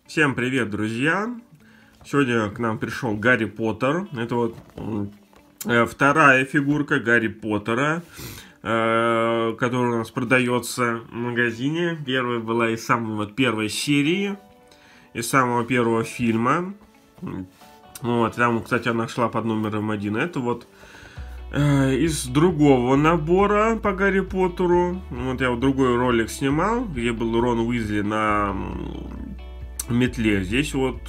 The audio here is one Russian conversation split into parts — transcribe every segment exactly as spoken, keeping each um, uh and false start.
Всем привет, друзья! Сегодня к нам пришел Гарри Поттер. Это вот э, вторая фигурка Гарри Поттера, э, которая у нас продается в магазине. Первая была из самого первой серии, из самого первого фильма. Вот, там, кстати, она шла под номером один. Это вот э, из другого набора по Гарри Поттеру. Вот я вот другой ролик снимал, где был Рон Уизли на метле. Здесь вот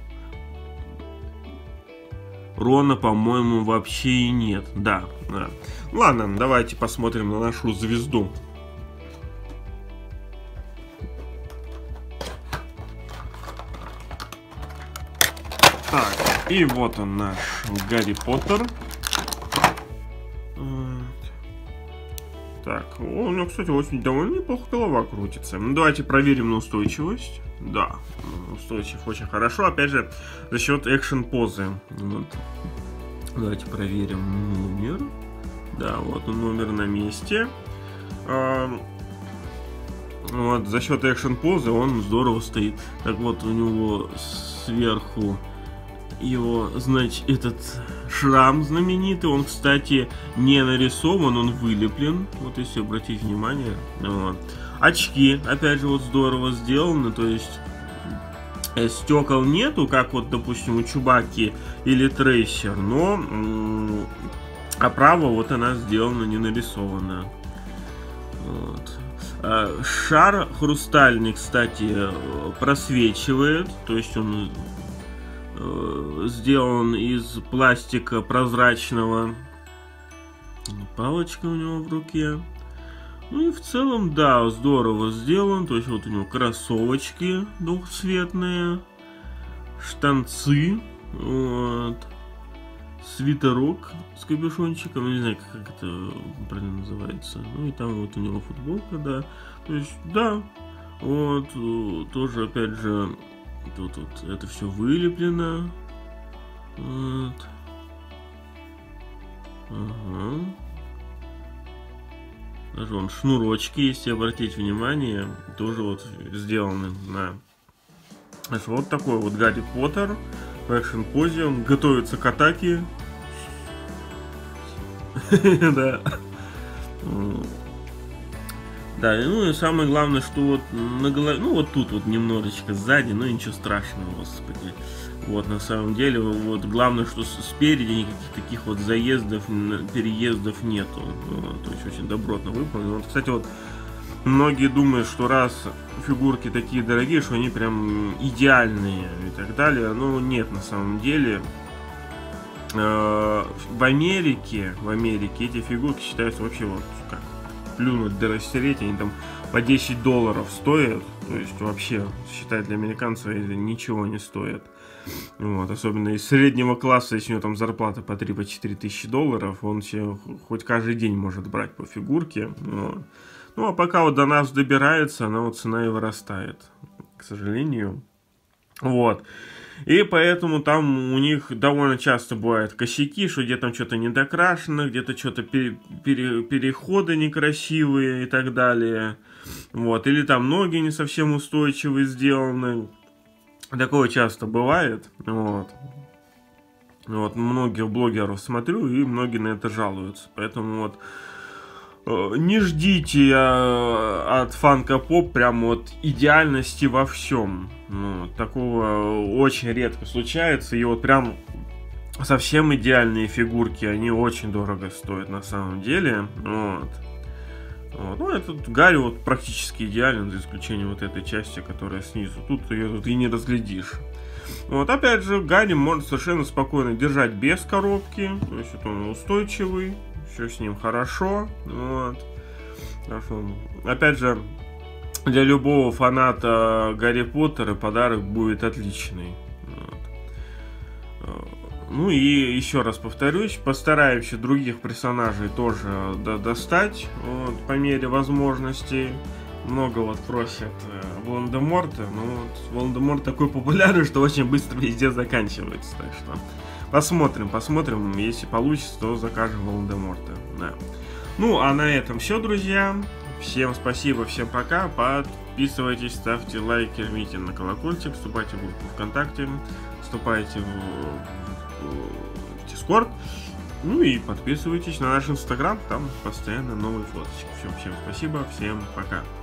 Рона, по-моему, вообще и нет. Да, да. Ладно, давайте посмотрим на нашу звезду. Так, и вот он, наш Гарри Поттер. Так, у него, кстати, очень довольно неплохо голова крутится. Ну, давайте проверим на устойчивость. Да, устойчив очень хорошо. Опять же, за счет экшен-позы. Вот. Давайте проверим номер. Да, вот он, номер на месте. А, вот, за счет экшен-позы он здорово стоит. Так вот, у него сверху его, значит, этот шрам знаменитый, он, кстати, не нарисован, он вылеплен. Вот если обратить внимание. Вот. Очки, опять же, вот здорово сделаны, то есть э, стекол нету, как вот, допустим, у Чубаки или Трейсер, но оправа вот она сделана, не нарисована. Вот. А, шар хрустальный, кстати, просвечивает, то есть он сделан из пластика прозрачного. Палочка у него в руке. Ну и в целом, да, здорово сделан. То есть вот у него кроссовочки двухцветные, штанцы, вот, свитерок с капюшончиком, не знаю, как это правильно называется. Ну и там вот у него футболка, да. То есть, да, вот, тоже, опять же, тут вот это все вылеплено. Вот. Ага. Даже вон шнурочки, если обратить внимание, тоже вот сделаны на. Аж вот такой вот Гарри Поттер в экшн-позе. Он готовится к атаке. Да. Да, ну и самое главное, что вот на голове, ну вот тут вот немножечко сзади, но ничего страшного, господи. Вот, на самом деле, вот главное, что спереди никаких таких вот заездов, переездов нету. Вот, то есть очень добротно выполнено. Вот, кстати, вот многие думают, что раз фигурки такие дорогие, что они прям идеальные и так далее. Но нет, на самом деле. Э, в Америке, в Америке эти фигурки считаются вообще вот как плюнуть да растереть, они там по десять долларов стоят, то есть вообще, считать для американцев это ничего не стоит. Вот, особенно из среднего класса, если у него там зарплата по три-четыре тысячи долларов, он себе хоть каждый день может брать по фигурке. Вот. Ну, а пока вот до нас добирается, она вот цена и вырастает, к сожалению. Вот. И поэтому там у них довольно часто бывают косяки, что где-то там что-то недокрашено, где-то что-то пере, пере, переходы некрасивые и так далее. Вот. Или там ноги не совсем устойчивые сделаны. Такое часто бывает. Вот. Вот. Многих блогеров смотрю, и многие на это жалуются. Поэтому вот не ждите от Funko Pop прям вот идеальности во всем. Ну, такого очень редко случается. И вот прям совсем идеальные фигурки, они очень дорого стоят на самом деле. Вот. Вот. Ну, этот Гарри вот практически идеален, за исключением вот этой части, которая снизу. Тут ее тут и не разглядишь. Вот, опять же, Гарри может совершенно спокойно держать без коробки. То есть вот он устойчивый. Все с ним хорошо. Вот. Опять же, для любого фаната Гарри Поттера подарок будет отличный. Вот. Ну и еще раз повторюсь, постараемся других персонажей тоже до достать, вот, по мере возможностей. Много вот просят э, Волан-де-Морта, но вот Волан-де-Морт такой популярный, что очень быстро везде заканчивается. Так что посмотрим, посмотрим, если получится, то закажем Волан-де-Морта. Да. Ну, а на этом все, друзья. Всем спасибо, всем пока. Подписывайтесь, ставьте лайки, жмите на колокольчик, вступайте в группу ВКонтакте, вступайте в, в, в Дискорд. Ну и подписывайтесь на наш Инстаграм, там постоянно новые фоточки. Всем, всем спасибо, всем пока.